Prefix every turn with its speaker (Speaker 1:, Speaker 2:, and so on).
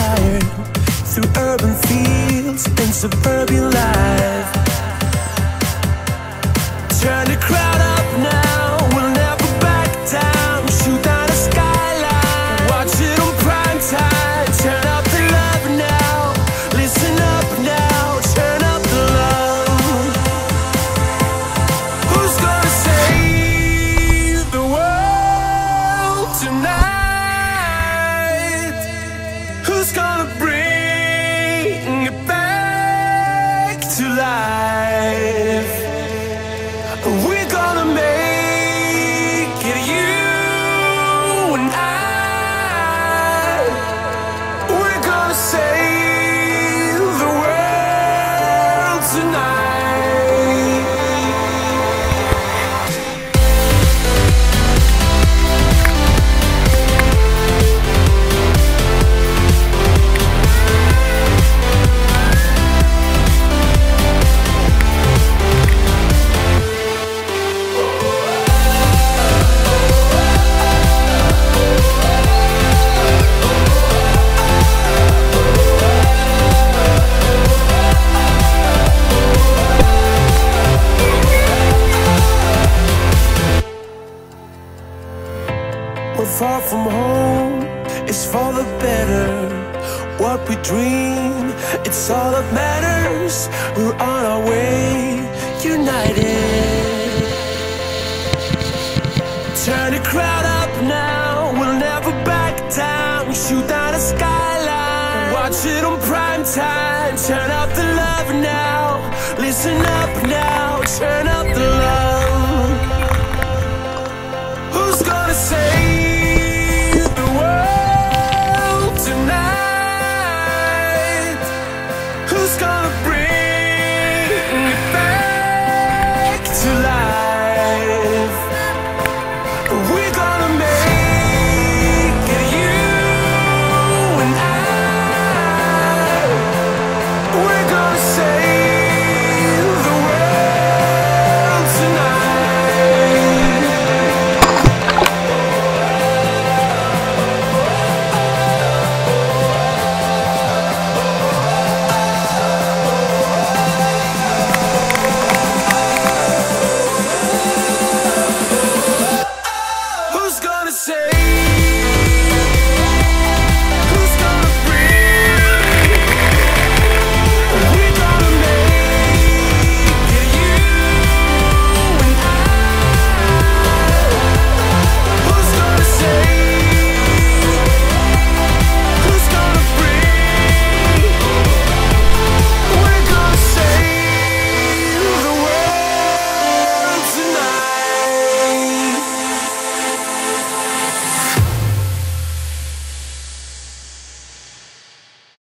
Speaker 1: tired through urban fields and suburban life. Turn the crowd up now, we'll never back down. Shoot down the skyline, watch it on prime time. Turn up the love now, listen up now, turn up the love. Who's gonna save the world tonight? Who's gonna bring it back to life? We're gonna make it, you and I. We're gonna save the world tonight. We're far from home, it's for the better. What we dream, it's all that matters. We're on our way, united. Turn the crowd up now, we'll never back down. Shoot down the skyline, watch it on prime time. Turn up the love now, listen up now, turn up the love.